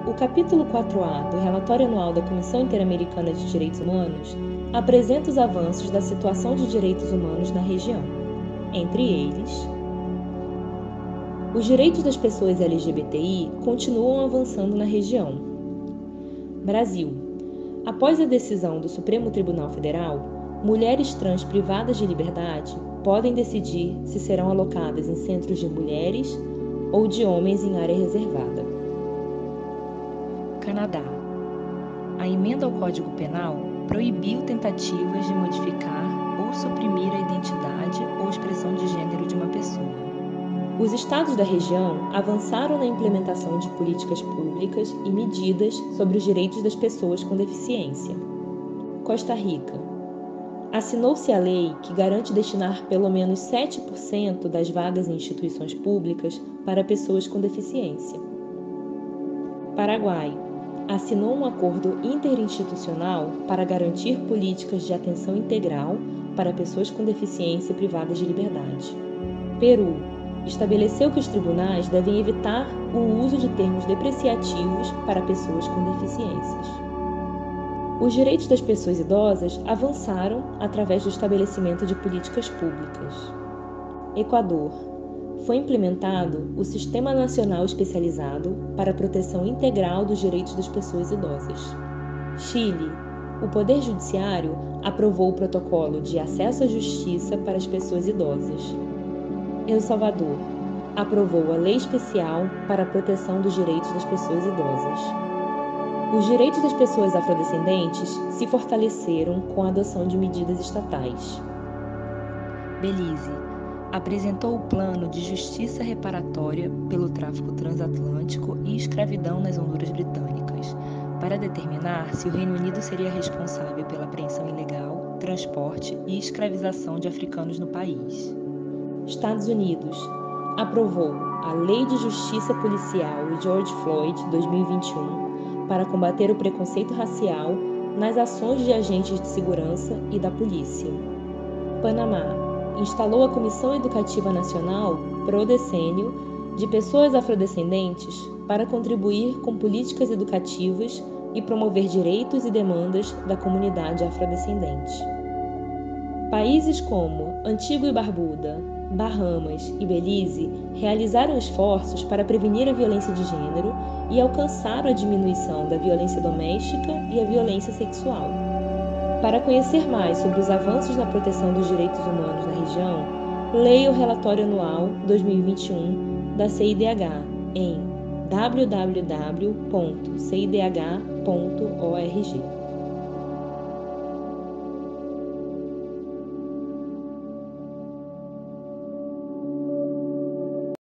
O capítulo 4A do Relatório Anual da Comissão Interamericana de Direitos Humanos apresenta os avanços da situação de direitos humanos na região. Entre eles, os direitos das pessoas LGBTI continuam avançando na região. Brasil. Após a decisão do Supremo Tribunal Federal, mulheres trans privadas de liberdade podem decidir se serão alocadas em centros de mulheres ou de homens em área reservada. Canadá. A emenda ao Código Penal proibiu tentativas de modificar ou suprimir a identidade ou expressão de gênero de uma pessoa. Os estados da região avançaram na implementação de políticas públicas e medidas sobre os direitos das pessoas com deficiência. Costa Rica. Assinou-se a lei que garante destinar pelo menos 7% das vagas em instituições públicas para pessoas com deficiência. Paraguai. Assinou um acordo interinstitucional para garantir políticas de atenção integral para pessoas com deficiência privadas de liberdade. Peru. Estabeleceu que os tribunais devem evitar o uso de termos depreciativos para pessoas com deficiências. Os direitos das pessoas idosas avançaram através do estabelecimento de políticas públicas. Equador. Foi implementado o Sistema Nacional Especializado para a Proteção Integral dos Direitos das Pessoas Idosas. Chile. O Poder Judiciário aprovou o Protocolo de Acesso à Justiça para as Pessoas Idosas. El Salvador. Aprovou a Lei Especial para a Proteção dos Direitos das Pessoas Idosas. Os direitos das pessoas afrodescendentes se fortaleceram com a adoção de medidas estatais. Belize. Apresentou o Plano de Justiça Reparatória pelo Tráfico Transatlântico e Escravidão nas Honduras Britânicas, para determinar se o Reino Unido seria responsável pela apreensão ilegal, transporte e escravização de africanos no país. Estados Unidos. Aprovou a Lei de Justiça Policial George Floyd 2021 para combater o preconceito racial nas ações de agentes de segurança e da polícia. Panamá. Instalou a Comissão Educativa Nacional, Prodecênio, de pessoas afrodescendentes para contribuir com políticas educativas e promover direitos e demandas da comunidade afrodescendente. Países como Antigua e Barbuda, Bahamas e Belize realizaram esforços para prevenir a violência de gênero e alcançaram a diminuição da violência doméstica e a violência sexual. Para conhecer mais sobre os avanços na proteção dos direitos humanos na região, leia o Relatório Anual 2021 da CIDH em www.cidh.org.